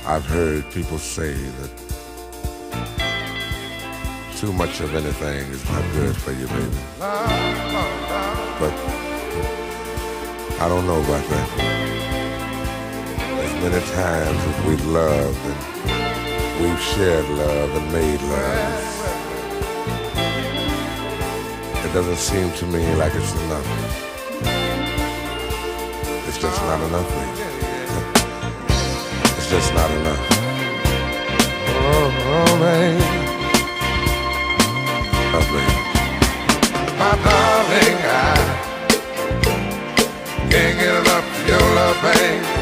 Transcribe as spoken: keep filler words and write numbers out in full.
I've heard people say that too much of anything is not good for you, baby. But I don't know about that. As many times as we've loved and we've shared love and made love, it doesn't seem to me like it's enough. It's just not enough, baby. It's just not enough. Oh, oh baby. Oh, baby. My darling, I can't get enough of your love, baby.